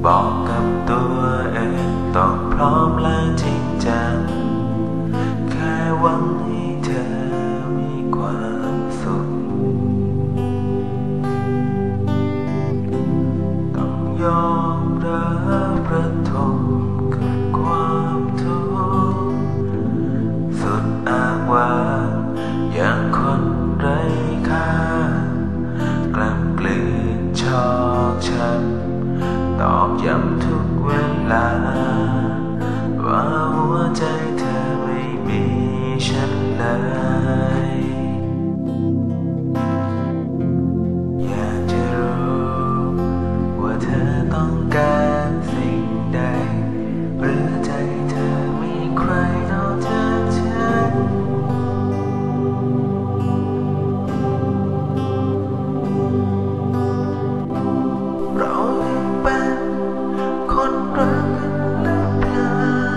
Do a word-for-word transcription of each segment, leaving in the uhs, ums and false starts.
บอกกับตัวเองต้องพร้อมและจริงจังแค่หวังให้เธอมีความสุขต้องยอมรับประทมกับความทุกข์สุดอ้างว้างอย่างคนไร้ค่ากล้ำกลืนชอกช้ำตอกย้ำทุกเวลาว่าหัวใจเธอไม่มีฉันเลยอยากจะรู้ว่าเธอต้องการสิ่งใดหรือใจเธอมีใครนอกจากฉันเรายังเป็นคนรักกันหรือเปล่า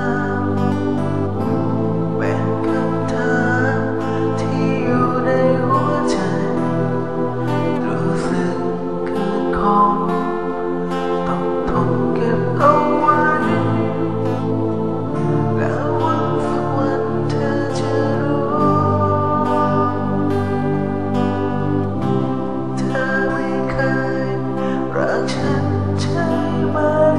เป็นคำถามที่อยู่ในหัวใจรู้สึกคืนคงต้องทนเก็บเอาไว้แล้วหวังสักวันเธอจะรู้เธอไม่เคยรักฉันใช่ไหม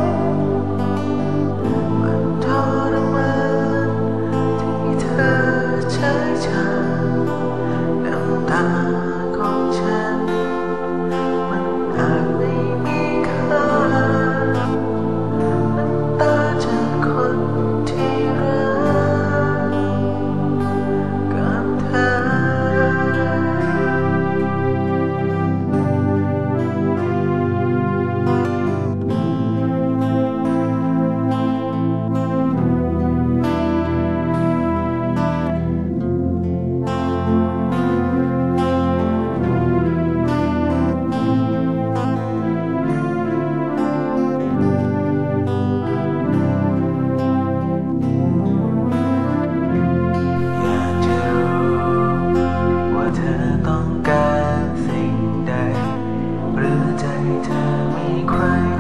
มันทรมานที่เธอใช้ฉันน้ำตาของฉันมันอาจไม่มีค่าน้ำตาจากคนที่รักกับเธออยากจะรู้ว่าเธอต้องการสิ่งใดหรือใจเธอมีใคร